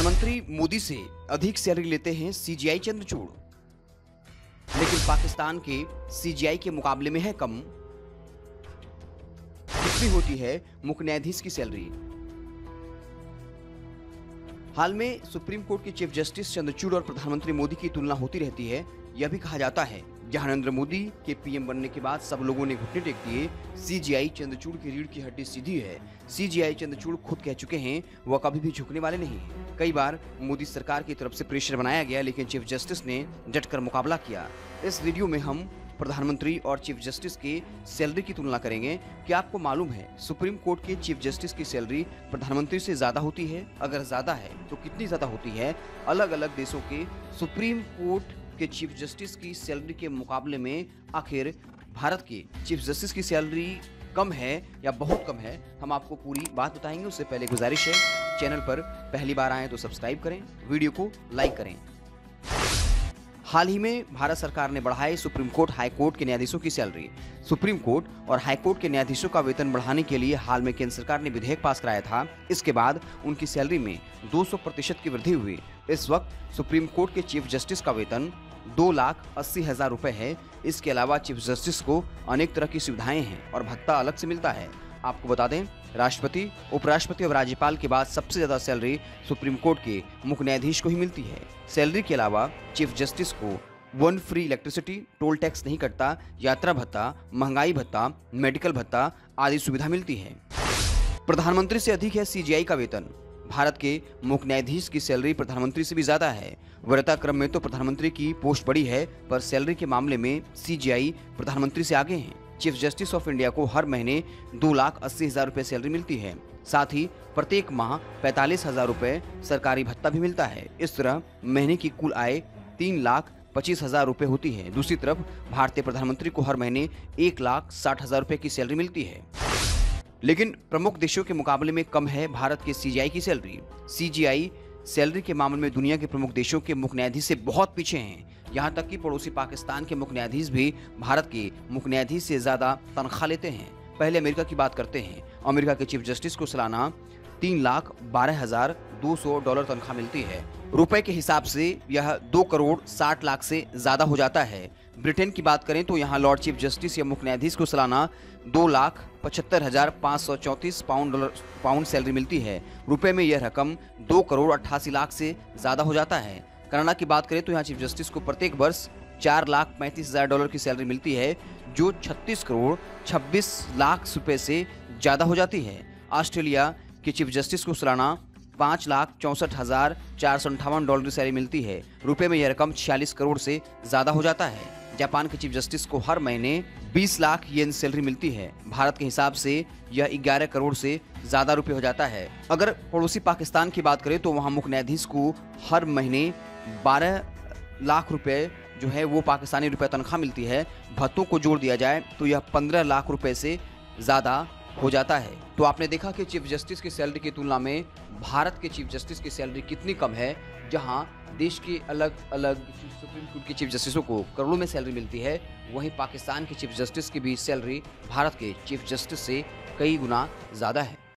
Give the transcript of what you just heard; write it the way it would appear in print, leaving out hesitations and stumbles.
प्रधानमंत्री मोदी से अधिक सैलरी लेते हैं सीजीआई चंद्रचूड़, लेकिन पाकिस्तान के सीजीआई के मुकाबले में है कम। कितनी होती है मुख्य न्यायाधीश की सैलरी? हाल में सुप्रीम कोर्ट के चीफ जस्टिस चंद्रचूड़ और प्रधानमंत्री मोदी की तुलना होती रहती है। यह भी कहा जाता है जहां नरेंद्र मोदी के पीएम बनने के बाद सब लोगों ने घुटने टेक दिए, सीजीआई चंद्रचूड़ की रीढ़ की हड्डी सीधी है। सीजीआई चंद्रचूड़ खुद कह चुके हैं वह कभी भी झुकने वाले नहीं हैं। कई बार मोदी सरकार की तरफ से प्रेशर बनाया गया, लेकिन चीफ जस्टिस ने डटकर मुकाबला किया। इस वीडियो में हम प्रधानमंत्री और चीफ जस्टिस के सैलरी की तुलना करेंगे। क्या आपको मालूम है सुप्रीम कोर्ट के चीफ जस्टिस की सैलरी प्रधानमंत्री से ज्यादा होती है? अगर ज्यादा है तो कितनी ज्यादा होती है? अलग अलग देशों के सुप्रीम कोर्ट के चीफ जस्टिस की सैलरी के मुकाबले में आखिर भारत के चीफ जस्टिस की सैलरी कम है या बहुत कम है, हम आपको पूरी बात बताएंगे। उससे पहले गुजारिश है, चैनल पर पहली बार आए तो सब्सक्राइब करें, वीडियो को लाइक करें। हाल ही में भारत सरकार ने बढ़ाई सुप्रीम कोर्ट, हाई कोर्ट के न्यायाधीशों की सैलरी। सुप्रीम कोर्ट और हाई कोर्ट के न्यायाधीशों का वेतन बढ़ाने के लिए हाल में केंद्र सरकार ने विधेयक पास कराया था। इसके बाद उनकी सैलरी में 200% की वृद्धि हुई। इस वक्त सुप्रीम कोर्ट के चीफ जस्टिस का वेतन 2,80,000 रुपए है। इसके अलावा चीफ जस्टिस को अनेक तरह की सुविधाएं हैं और भत्ता अलग से मिलता है। आपको बता दें, राष्ट्रपति, उपराष्ट्रपति और राज्यपाल के बाद सबसे ज्यादा सैलरी सुप्रीम कोर्ट के मुख्य न्यायाधीश को ही मिलती है। सैलरी के अलावा चीफ जस्टिस को one free electricity, toll tax नहीं कटता, यात्रा भत्ता, महंगाई भत्ता, मेडिकल भत्ता आदि सुविधा मिलती है। प्रधानमंत्री से अधिक है सीजीआई का वेतन। भारत के मुख्य न्यायाधीश की सैलरी प्रधानमंत्री से भी ज्यादा है। वरीयता क्रम में तो प्रधानमंत्री की पोस्ट बड़ी है, पर सैलरी के मामले में सीजीआई प्रधानमंत्री से आगे हैं। चीफ जस्टिस ऑफ इंडिया को हर महीने 2,80,000 रुपए सैलरी मिलती है। साथ ही प्रत्येक माह 45,000 रुपए सरकारी भत्ता भी मिलता है। इस तरह महीने की कुल आय 3,25,000 रुपए होती है। दूसरी तरफ भारतीय प्रधानमंत्री को हर महीने 1,60,000 रुपए की सैलरी मिलती है। लेकिन प्रमुख देशों के मुकाबले में कम है भारत के सीजीआई की सैलरी। सीजीआई सैलरी के मामले में दुनिया के प्रमुख देशों के मुख्य न्यायाधीश से बहुत पीछे हैं। यहाँ तक कि पड़ोसी पाकिस्तान के मुख्य न्यायाधीश भी भारत के मुख्य न्यायाधीश से ज्यादा तनख्वाह लेते हैं। पहले अमेरिका की बात करते हैं। अमेरिका के चीफ जस्टिस को सालाना $3,12,200 तनख्वाह मिलती है। रुपए के हिसाब से यह 2,60,00,000 से ज्यादा हो जाता है। ब्रिटेन की बात करें तो यहाँ लॉर्ड चीफ जस्टिस या मुख्य न्यायाधीश को सालाना 2,75,534 पाउंड सैलरी मिलती है। रुपए में यह रकम 2,88,00,000 से ज्यादा हो जाता है। कनाडा की बात करें तो यहाँ चीफ जस्टिस को प्रत्येक वर्ष $4,35,000 की सैलरी मिलती है, जो 36,26,00,000 रुपए से ज्यादा हो जाती है। ऑस्ट्रेलिया के चीफ जस्टिस को सालाना $5,64,458 की सैलरी मिलती है। रुपए में यह रकम 46 करोड़ से ज्यादा हो जाता है। जापान के चीफ जस्टिस को हर महीने 20 लाख येन सैलरी मिलती है। भारत के हिसाब से यह 11 करोड़ से ज्यादा रुपए हो जाता है। अगर पड़ोसी पाकिस्तान की बात करें तो वहां मुख्य न्यायाधीश को हर महीने 12 लाख रुपए जो है वो पाकिस्तानी रुपए तनख्वाह मिलती है। भत्तों को जोड़ दिया जाए तो यह 15 लाख रुपए से ज्यादा हो जाता है। तो आपने देखा कि चीफ जस्टिस की सैलरी की तुलना में भारत के चीफ जस्टिस की सैलरी कितनी कम है। जहां देश के अलग अलग सुप्रीम कोर्ट के चीफ जस्टिसों को करोड़ों में सैलरी मिलती है, वहीं पाकिस्तान के चीफ जस्टिस की भी सैलरी भारत के चीफ जस्टिस से कई गुना ज्यादा है।